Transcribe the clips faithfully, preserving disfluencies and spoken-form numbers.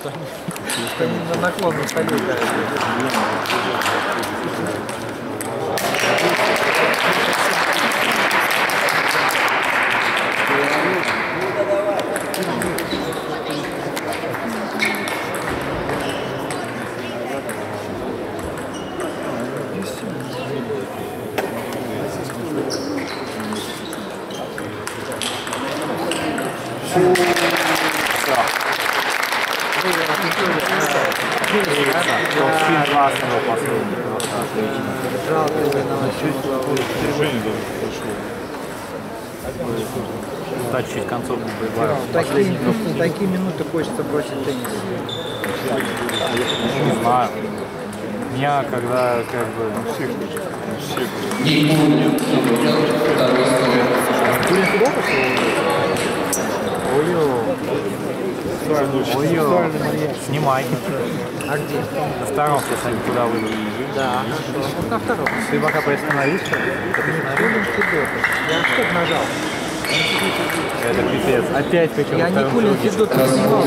что они на наклонном столе играют. Чуть концовку прибавил. Такие, такие минуты хочется бросить теннис. Не знаю. Меня когда как бы всех всех. Ой-ой. Снимай. А где? На втором сейчас они туда выйдут. Да, хорошо. Вот на втором. Ты пока приостановишься. Я стоп нажал. Это пипец. Опять причем. Я Никулин Федотов снимал,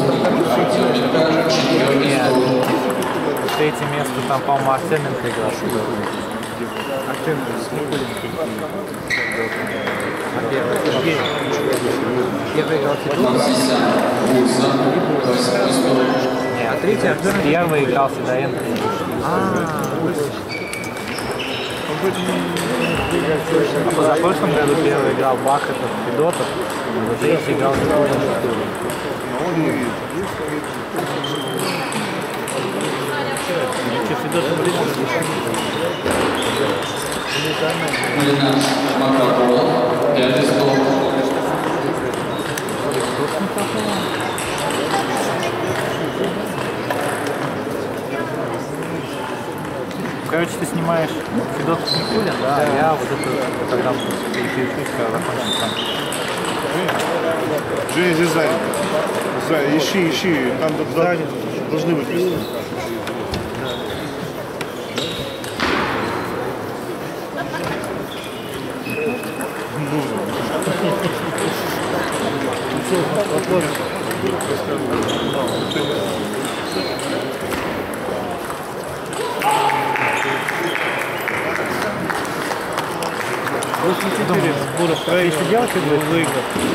Нет. Третье место там, по-моему, Артеменко играл. Артеменко с Никулин. А первый? Первый играл Федотов. Нет, а третий Артеменко. Первый играл Федоренко. А, А позапрошлом году первый играл Бахатов, Федотов, третий играл Никулин. Федотов пятый стол. Короче, ты снимаешь Федотов Никулин, да? А я вот это тогда переключусь, когда закончим там. Женя, здесь сзади. Сзади. Ищи, ищи. Там сзади должны быть места. очень интересно. Буров проиграл. Если делать, то будет выиграть.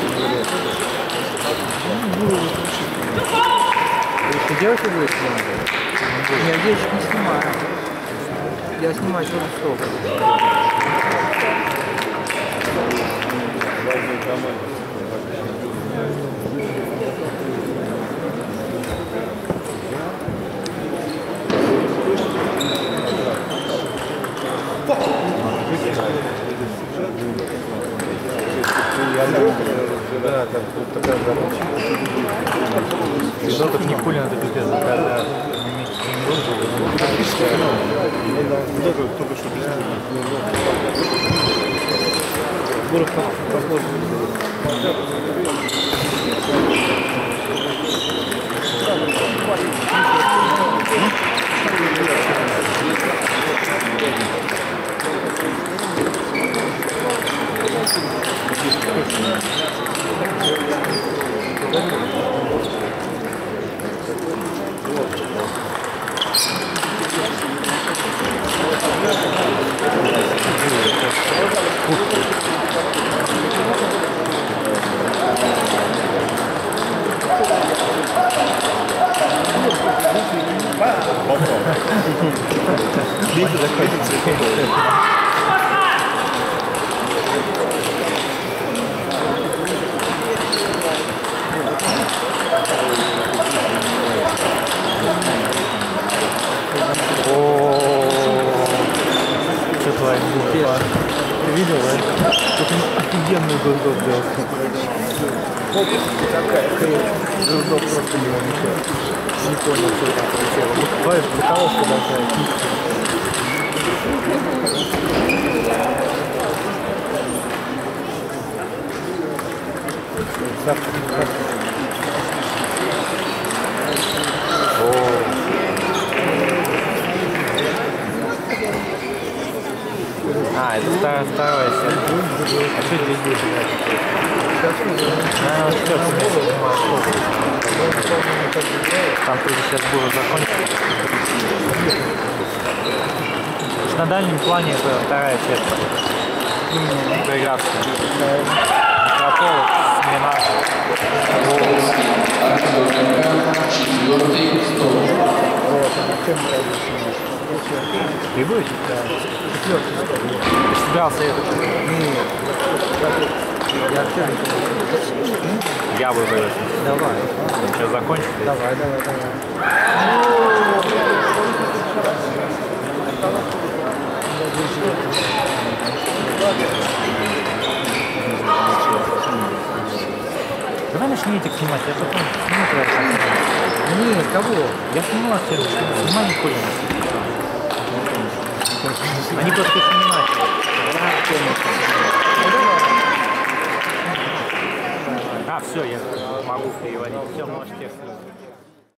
Если делать, то будет снимать. Я девочек не снимаю. Я снимаю только столько. Да, там такая задача. Федотов Никулин это пипец, когда Много только что без Буров посмотрим. Видите, заходится. что твоя милая? Ты видел, да? Тут офигенный дурдок делал. Такая хрень. Дурдок просто не ничего. Не понял, что там прилетело. Твоя бутылка такая, киска. А, это вторая, вторая серия. А что здесь будет играть? А, вот что, Там тоже сейчас было закончено. На дальнем плане это вторая часть. Проигравшая. Микрофон, смена. Четвертый стол. Вот, а на чем различие? Ты будешь? Да. Четвертый стол. Ты собирался это? Нет. Я актер не буду. Я выберу. Давай. Сейчас закончится. Давай, давай, давай. Давай начни этих снимать, я потом сниму твои картины. Нет, кого? Я снимал все, снимай Никулина. Они просто еще не начали. А, все, я могу переводить. Все, можешь текст.